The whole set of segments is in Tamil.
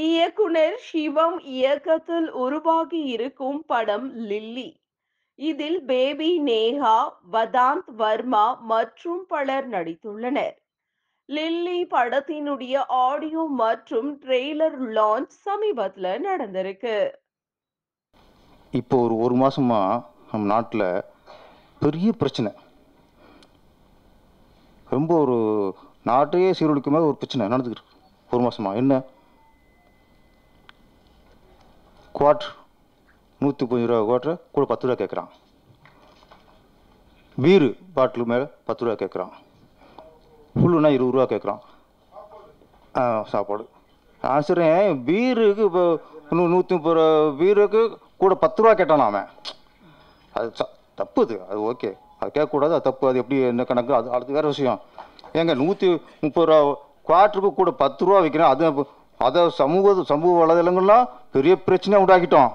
இயக்குனர் சிவம் இயக்கத்தில் உருவாகி இருக்கும் படம் லில்லி. இதில் பேபி நேஹா, வதாந்த் வர்மா மற்றும் பலர் நடித்துள்ளனர். லில்லி படத்தினுடைய ஆடியோ மற்றும் ட்ரெய்லர் லான்ச் சமீபத்துல நடந்திருக்கு. இப்போ ஒரு மாசமா நம்ம நாட்டில் பெரிய பிரச்சனை, ரொம்ப ஒரு நாட்டையே சீரழிக்கும் மாதிரி ஒரு பிரச்சனை நடந்துக்கிட்டு ஒரு மாசமா. என்ன குவார்ட்ரு 150 ரூபா குவார்ட்ரு கூட 10 ரூபா கேட்குறான். பீரு பாட்டிலு மேலே 10 ரூபா கேட்குறான். ஃபுல்லுனா 20 ரூபா கேட்குறான். சாப்பாடு ஆசிரியன் பீருக்கு இப்போ 130 ரூபா பீருக்கு கூட 10 ரூபா கேட்டானா அவன். அது தப்பு, அது ஓகே, அது கேட்கக்கூடாது, அது தப்பு. அது எப்படி என்ன கணக்கு, அது அடுத்து வேறு விஷயம். ஏங்க 130 ரூபா குவார்ட்டருக்கு கூட 10 ரூபா விற்கிறேன். அதை சமூக வலைதளங்கள்லாம் பெரிய பிரச்சனையாக உண்டாக்கிட்டோம்.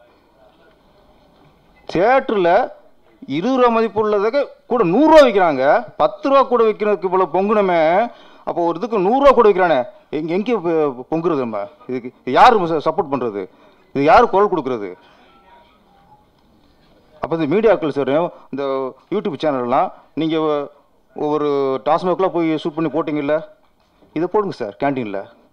தியேட்டரில் 20 ரூபா மதிப்பு உள்ளதுக்கு கூட 100 ரூபா விற்கிறாங்க. 10 ரூபா கூட விற்கிறதுக்கு இவ்வளோ பொங்குனமே. அப்போ ஒரு இதுக்கு 100 ரூபா கூட விற்கிறானே, எங்கே பொங்குறது? நம்ம இதுக்கு யார் சப்போர்ட் பண்ணுறது? இது யார் குரல் கொடுக்குறது? அப்போ இந்த மீடியாக்கள் சரி, இந்த யூடியூப் சேனல்லாம் நீங்கள் ஒவ்வொரு டாஸ்மாக்லாம் போய் ஷூட் பண்ணி போட்டிங்கல்ல, இதை போடுங்க சார் கேண்டீனில்.